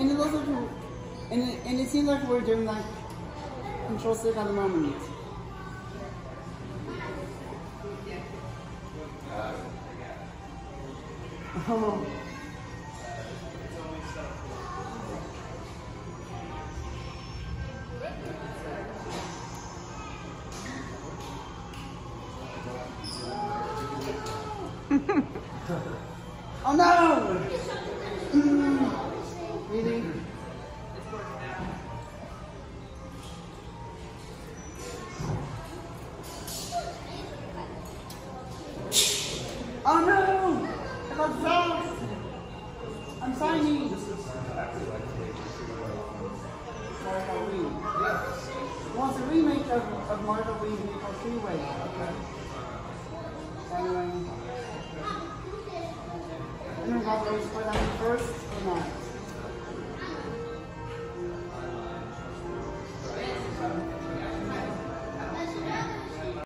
And it looks like and it seems like we're doing like control stick at the moment. Oh. Oh no! Really? Oh no! I got fast! I'm signing! Mario Wii. Wants a remake of Mario Wii for Freeway. Okay. Anyway. I don't know if I was put on first or not.